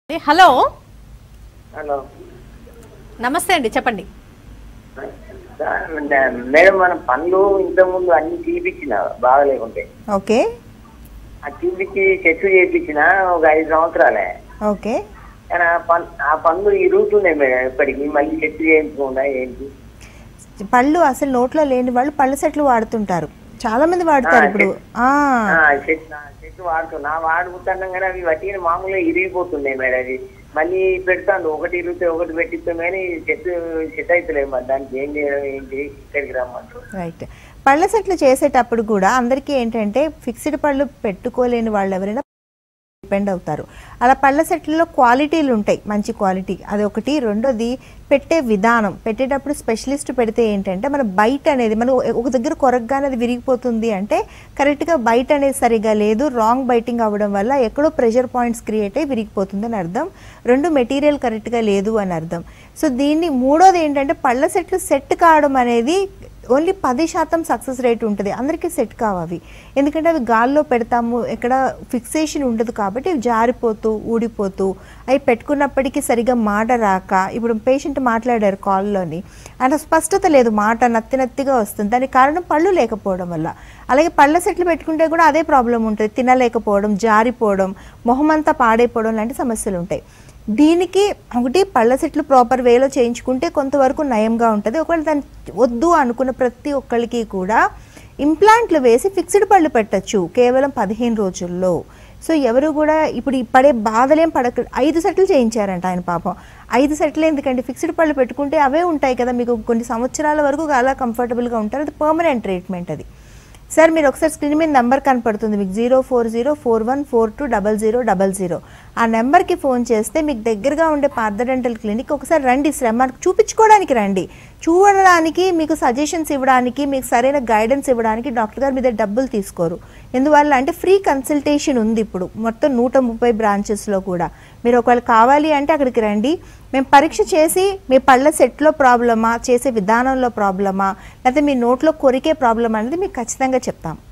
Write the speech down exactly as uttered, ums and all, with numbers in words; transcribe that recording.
Hello hello నమస్తే అండి, చెప్పండి. మేడం మన పనులు ఇంతకుముందు అన్ని తీపిచ్చిన బాగలేకుంటే ఓకే ఆ తీపిచ్చి చెట్టు చేయించిన ఒక ఐదు సంవత్సరాలే. ఓకే కానీ ఆ పన్ ఆ పనులు ఇరుగుతున్నాయి మేడం. ఇప్పటికి మళ్ళీ చెట్టు చేయించుకుండా ఏంటి పళ్ళు అసలు నోట్లో లేని వాళ్ళు పళ్ళ సెట్లు వాడుతుంటారు, చాలా మంది వాడతారు ఇప్పుడు. చెట్టు వాడుతున్నా వాడుకుంటున్నాం కానీ అవి వట్టిన మామూలుగా ఇరిగిపోతున్నాయి మేడం. అది మళ్ళీ పెడతాను, ఒకటి ఇరిగితే ఒకటి పెట్టిస్తాం కానీ చెట్టు చెట్టు అవుతలేదు. మరి దానికి ఏం చేయడం ఏంటి ఇక్కడికి రమ్మంటారు. రైట్. పళ్ళ సెట్లు చేసేటప్పుడు కూడా అందరికీ ఏంటంటే ఫిక్స్డ్ పళ్ళు పెట్టుకోలేని వాళ్ళు ఎవరైనా డిపెండ్ అవుతారు. అలా పళ్ళ సెట్లలో క్వాలిటీలు ఉంటాయి, మంచి క్వాలిటీ, అది ఒకటి. రెండోది పెట్టే విధానం. పెట్టేటప్పుడు స్పెషలిస్ట్ పెడితే ఏంటంటే మన బయట అనేది మనం ఒక దగ్గర కొరగ్గానే అది విరిగిపోతుంది అంటే కరెక్ట్గా బయట అనేది సరిగా లేదు, రాంగ్ బైటింగ్ అవ్వడం వల్ల ఎక్కడో ప్రెషర్ పాయింట్స్ క్రియేట్ అయ్యి విరిగిపోతుంది అని అర్థం. రెండు మెటీరియల్ కరెక్ట్గా లేదు అని అర్థం. సో దీన్ని మూడోది ఏంటంటే పళ్ళ సెట్లు సెట్ కావడం అనేది ఓన్లీ పది శాతం సక్సెస్ రేట్ ఉంటుంది, అందరికీ సెట్ కావాలి. ఎందుకంటే అవి గాల్లో పెడతాము, ఎక్కడ ఫిక్సేషన్ ఉండదు కాబట్టి అవి జారిపోతూ ఊడిపోతూ అవి పెట్టుకున్నప్పటికీ సరిగా మాట రాక, ఇప్పుడు పేషెంట్ మాట్లాడారు కాల్లోని, ఆయన స్పష్టత లేదు, మాట నత్తి నత్తిగా వస్తుంది. దానికి కారణం పళ్ళు లేకపోవడం వల్ల. అలాగే పళ్ళ సెట్లు పెట్టుకుంటే కూడా అదే ప్రాబ్లం ఉంటుంది, తినలేకపోవడం, జారిపోవడం, మొహమంతా పాడైపోవడం లాంటి సమస్యలు ఉంటాయి. దీనికి ఒకటి పళ్ళ సెట్లు ప్రాపర్ వేలో చేయించుకుంటే కొంతవరకు నయంగా ఉంటుంది. ఒకవేళ దాన్ని వద్దు అనుకున్న ప్రతి ఒక్కరికి కూడా ఇంప్లాంట్లు వేసి ఫిక్స్డ్ పళ్ళు పెట్టచ్చు కేవలం పదిహేను రోజుల్లో. సో ఎవరు కూడా ఇప్పుడు పడే బాధలేం పడక, ఐదు సెట్లు చేయించారంట ఆయన పాపం. ఐదు సెట్లు ఎందుకంటే ఫిక్స్డ్ పళ్ళు పెట్టుకుంటే అవే ఉంటాయి కదా, మీకు కొన్ని సంవత్సరాల వరకు అలా కంఫర్టబుల్గా ఉంటారు. అది పర్మనెంట్ ట్రీట్మెంట్ అది. సార్ మీరు ఒకసారి స్క్రీన్ మీద నెంబర్ కనపడుతుంది మీకు, zero four zero four one four two double zero double zero. ఆ నెంబర్కి ఫోన్ చేస్తే మీకు దగ్గరగా ఉండే పార్థ డెంటల్ క్లినిక్ ఒకసారి రండి, శ్రమ చూపించుకోవడానికి రండి, చూడడానికి, మీకు సజెషన్స్ ఇవ్వడానికి, మీకు సరైన గైడెన్స్ ఇవ్వడానికి డాక్టర్ గారు మీద డబ్బులు తీసుకోరు. ఎందువల్ల అంటే ఫ్రీ కన్సల్టేషన్ ఉంది ఇప్పుడు మొత్తం నూట ముప్పై బ్రాంచెస్లో కూడా. మీరు ఒకవేళ కావాలి అంటే అక్కడికి రండి, మేము పరీక్ష చేసి మీ పళ్ళ సెట్లో ప్రాబ్లమా, చేసే విధానంలో ప్రాబ్లమా, లేకపోతే మీ నోట్లో కొరికే ప్రాబ్లమా అనేది మీకు ఖచ్చితంగా చెప్తాం.